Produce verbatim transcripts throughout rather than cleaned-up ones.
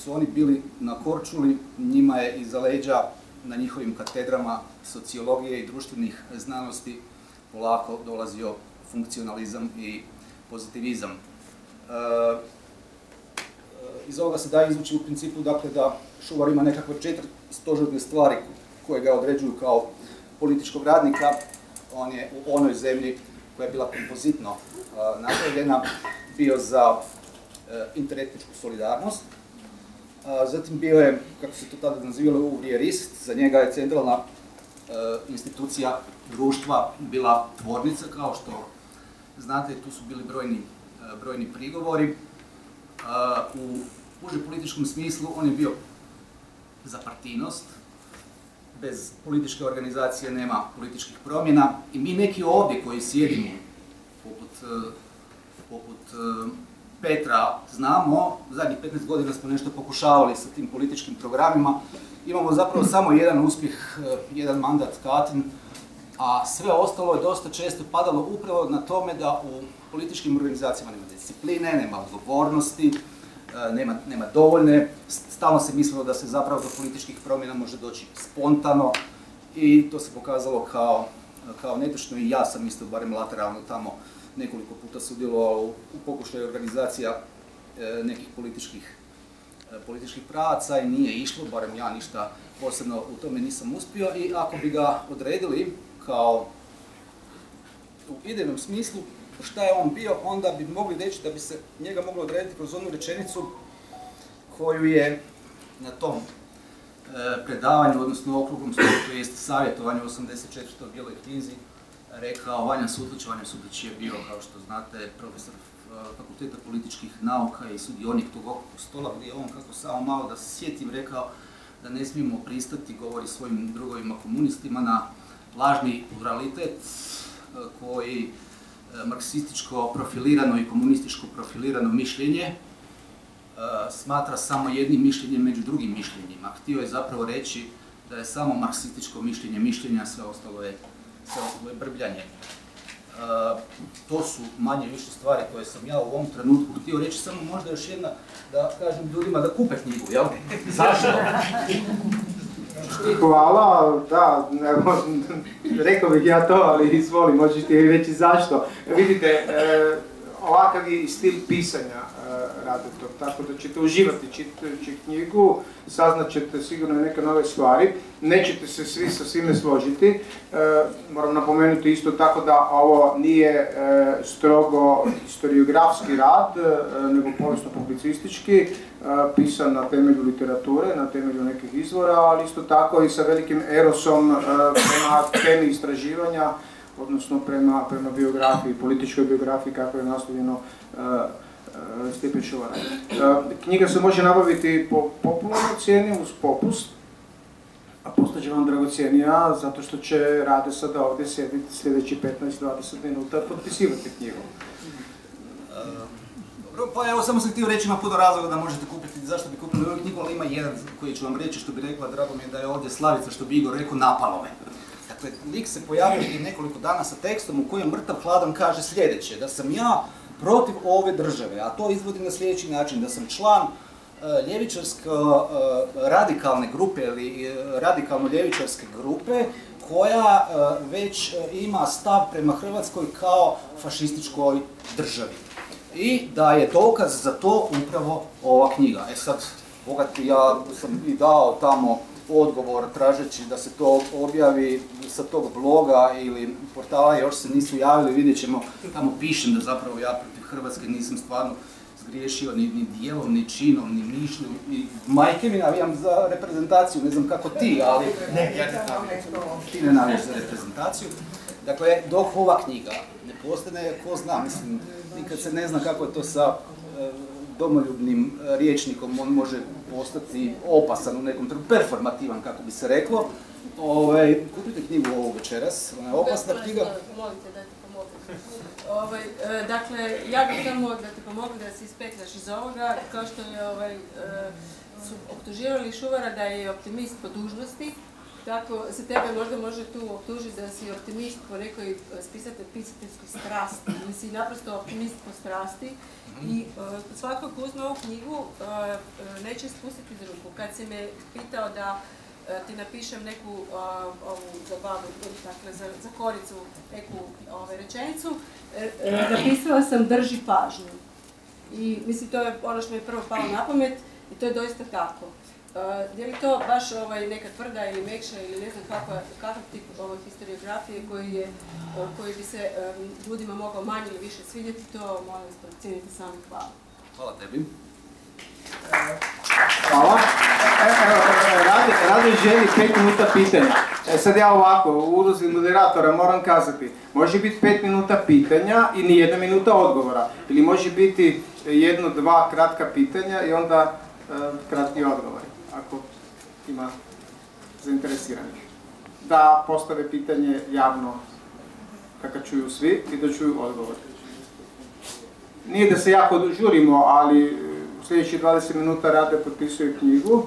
su oni bili na Korčuli, njima je iza leđa na njihovim katedrama sociologije i društvenih znanosti polako dolazio funkcionalizam i pozitivizam. E, iz ovoga se da izvući u principu dakle, da Šuvar ima nekakve četiri stožerne stvari koje ga određuju kao političkog radnika. On je u onoj zemlji koja je bila kompozitno uh, napravljena, bio za uh, interetničku solidarnost. Uh, zatim bio je, kako se to tada nazivalo, uvrijerist, za njega je centralna uh, institucija društva bila tvornica, kao što znate, tu su bili brojni, uh, brojni prigovori. Uh, u uže političkom smislu on je bio za partijnost. Bez političke organizacije nema političkih promjena i mi neki ovdje koji sjedimo, poput, poput Petra, znamo, zadnjih petnaest godina smo nešto pokušavali sa tim političkim programima, imamo zapravo samo jedan uspjeh, jedan mandat Katin, a sve ostalo je dosta često padalo upravo na tome da u političkim organizacijama nema discipline, nema odgovornosti, Nema, nema dovoljne, stalno se mislilo da se zapravo do političkih promjena može doći spontano i to se pokazalo kao, kao netočno i ja sam isto barem lateralno tamo nekoliko puta sudjelovao u, u pokušaju organizacija e, nekih političkih, e, političkih pravaca i nije išlo, barem ja ništa posebno u tome nisam uspio i ako bi ga odredili kao u idejnom smislu šta je on bio, onda bi mogli reći da bi se njega moglo odrediti kroz onu rečenicu koju je na tom e, predavanju, odnosno okruglom stolu, to jest savjetovanju osamdeset četvrtoj bijeloj knjizi, rekao Vanja Sutlić. Vanja Sutlić je bio, kao što znate, profesor Fakulteta političkih nauka i sudionik tog okruglog stola, gdje je on, kako samo malo da se sjetim, rekao da ne smijemo pristati, govori svojim drugovima komunistima, na lažni pluralitet koji marksističko profilirano i komunističko profilirano mišljenje uh, smatra samo jednim mišljenjem među drugim mišljenjima. Htio je zapravo reći da je samo marksističko mišljenje mišljenja, sve ostalo je, sve ostalo je brbljanje. Uh, to su manje više stvari koje sam ja u ovom trenutku htio reći, samo možda još jedna, da kažem ljudima da kupe knjigu, jel? Zašto? Hvala, da, evo, rekao bih ja to, ali izvoli, možeš ti reći zašto. Vidite, e, ovakav je stil pisanja e, rade to, tako da ćete uživati čitajući knjigu, saznat ćete sigurno neke nove stvari, nećete se svi sa svime složiti. E, moram napomenuti isto tako da ovo nije e, strogo historiografski rad, e, nego povijesno-publicistički, e, pisan na temelju literature, na temelju nekih izvora, ali isto tako i sa velikim erosom e, prema temi istraživanja, odnosno prema, prema biografiji, političkoj biografiji kako je nastavljeno uh, uh, Stjepan Šuvar. Uh, knjiga se može nabaviti po popularnoj cijeni uz popust, a postaće vam dragocjenija zato što će Rade sada ovdje sjediti sljedeći petnaest do dvadeset minuta potpisivati knjigu. Dobro, pa evo samo sam htio reći, ima puno razloga da možete kupiti, zašto bi kupili ovu knjigu, ali ima jedan koji ću vam reći, što bi rekla, drago mi je da je ovdje Slavica, što bi Igor rekao, napalo me. Dakle, lik se pojavio prije nekoliko dana sa tekstom u kojem mrtav hladan kaže sljedeće, da sam ja protiv ove države, a to izvodi na sljedeći način, da sam član uh, ljevičarske uh, radikalne grupe ili uh, radikalno-ljevičarske grupe koja uh, već uh, ima stav prema Hrvatskoj kao fašističkoj državi. I da je dokaz za to upravo ova knjiga. E sad, bogati, ja sam i dao tamo odgovor tražeći da se to objavi sa tog bloga ili portala, još se nisu javili, vidjet ćemo, tamo pišem da zapravo ja protiv Hrvatske nisam stvarno zgriješio ni, ni dijelom, ni činom, ni mišlju, i majke mi navijam za reprezentaciju, ne znam kako ti, ali ne, ja ne navijam, ti ne navijaš za reprezentaciju. Dakle, dok ova knjiga ne postane, ko zna, mislim, nikad se ne zna kako je to sa domoljubnim rječnikom, on može postati opasan u nekom trenutku, performativan, kako bi se reklo. Ove, kupite knjigu ovo večeras, ona je opasna knjiga. Molite da ti pomogu. Ove, e, dakle, ja bih samo da ti pomogu da se ispetljaš iz ovoga, kao što je, ovaj, e, su optuživali Šuvara da je optimist po dužnosti, tako se tebe možda može tu optužiti da si optimist po nekoj pisateljskoj strasti, ili si naprosto optimist po strasti i uh, svako ko uzme ovu knjigu uh, neće spustiti iz ruku. Kad si me pitao da uh, ti napišem neku uh, ovu zabavu, dakle za, za koricu, neku ovaj, rečenicu, uh, napisala sam drži pažnju. I mislim, to je ono što mi je prvo palo na pamet i to je doista tako. Uh, je li to baš ovaj, neka tvrda ili mekša ili ne znam kakva, kakav tip ovaj, historiografije koji, je, uh, koji bi se um, ljudima mogao manje ili više svidjeti, to molim vas procijenite sami. Hvala. Hvala tebi. Hvala. Radi, radi želi pet minuta pitanja. E, sad ja ovako, u ulozi moderatora moram kazati, može biti pet minuta pitanja i ni jedna minuta odgovora. Ili može biti jedno, dva kratka pitanja i onda e, kratki odgovori, ako ima zainteresiranih. Da postave pitanje javno, kako čuju svi i da čuju odgovor. Nije da se jako žurimo, ali u sljedećih dvadeset minuta Rade potpisuje knjigu.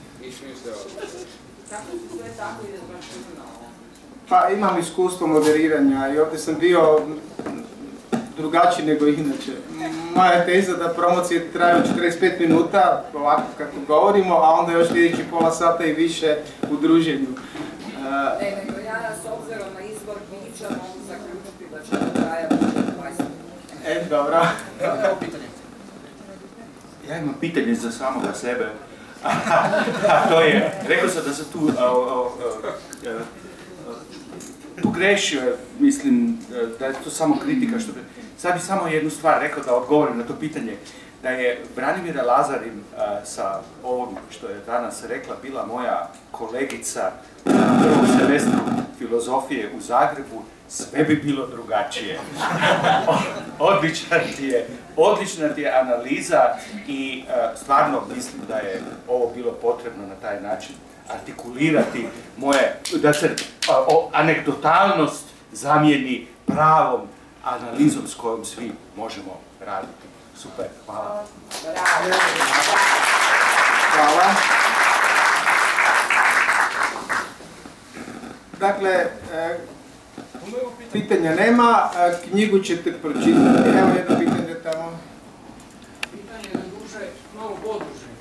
Pa imam iskustvo moderiranja i ovdje sam bio drugačiji nego inače. Moja teza da promocije traju četrdeset pet minuta, ovako kako govorimo, a onda još sljedeći pola sata i više u druženju. Ne, nego ja s obzirom na izbor knjića mogu zaključiti da će to trajati dvadeset minuta. E, dobro. Evo pitanje. Ja imam pitanje za samoga sebe. A to je, rekao sam da sam tu a, a, a, a, pogrešio, mislim da je to samo kritika. Što bi, sad bi samo jednu stvar rekao da odgovorim na to pitanje. Da je Branimira Lazarin a, sa ovog što je danas rekla bila moja kolegica na prvom semestru filozofije u Zagrebu, sve bi bilo drugačije. Odlična ti je, odlična ti je analiza i uh, stvarno mislim da je ovo bilo potrebno na taj način artikulirati moje, da se uh, o, anegdotalnost zamijeni pravom analizom s kojom svi možemo raditi. Super, hvala. Hvala. Dakle, e, pitanja nema, knjigu ćete pročitati. Evo jedno pitanje tamo. Pitanje je duže, malo poduže.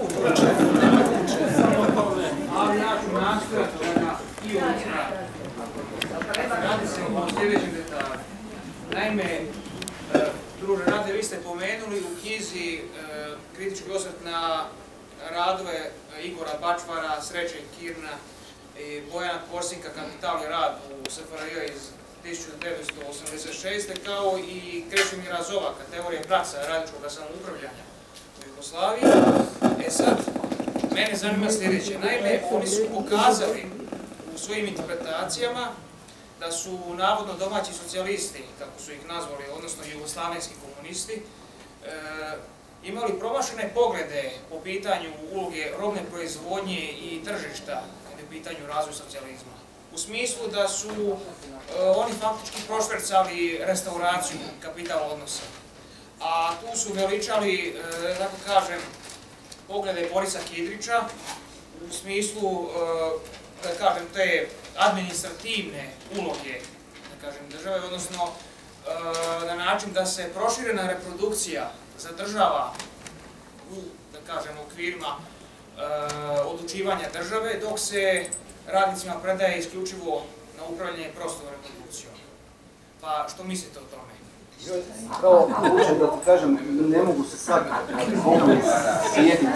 Ali ja ću nastojati da ga i odskratiti. Radi se o sljedećem detalju. Naime, druže Rade, vi ste pomenuli u knjizi kritički osvrt na radove Igora Bačvara, Sreće Kirna i Bojana Korsinka, Kapital i rad u S F R J iz tisuću devetsto osamdeset šeste. kao i Krešimira Zovaka, teorija praksa radničkog samoupravljanja u Jugoslaviji. E sad, mene zanima sljedeće. Naime, oni su pokazali u svojim interpretacijama da su navodno domaći socijalisti, kako su ih nazvali, odnosno jugoslavenski komunisti, e, imali promašene poglede po pitanju uloge robne proizvodnje i tržišta kada je u pitanju razvoj socijalizma. U smislu da su e, oni faktički prošvercali restauraciju kapital odnosa. A tu su veličali, e, tako kažem, poglede Borisa Kidrića u smislu, e, da kažem, te administrativne uloge, da kažem, države, odnosno e, na način da se proširena reprodukcija zadržava u, da kažem, okvirima e, odlučivanja države, dok se radnicima predaje isključivo na upravljanje prostom reprodukcijom. Pa što mislite o tome? Pravo, uče da ti kažem, ne mogu se sad sjetiti.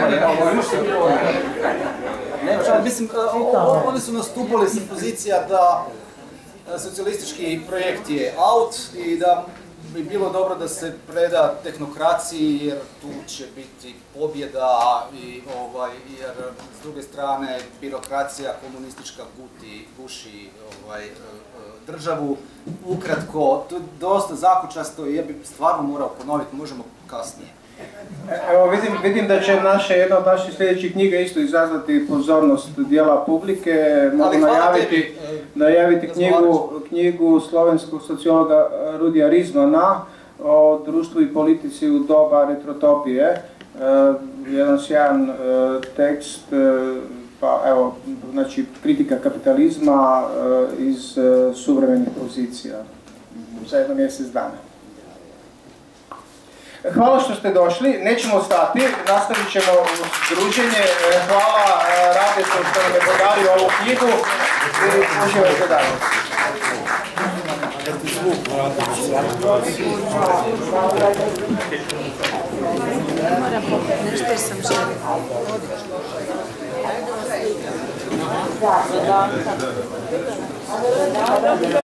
Mislim, oni su nastupali sa pozicija da socijalistički projekt je out i da bi bilo dobro da se preda tehnokraciji jer tu će biti pobjeda i ovaj, jer s druge strane birokracija komunistička guti, guši ovaj, državu. Ukratko, to je dosta zakučasto i ja bih stvarno morao ponoviti, možemo kasnije. Evo vidim, vidim da će naše, jedna od naših sljedećih knjiga isto izazvati pozornost dijela publike. Mogu najaviti, najaviti knjigu, knjigu slovenskog sociologa Rudija Rizmana o društvu i politici u doba retrotopije. E, jedan sjajan e, tekst, e, Pa evo, znači kritika kapitalizma iz suvremenih pozicija za jedno mjesec dana. Hvala što ste došli, nećemo stati, nastavit ćemo druženje. Hvala Radetu što nam je podario ovu knjigu i uživajte dalje. Nešto sam želila.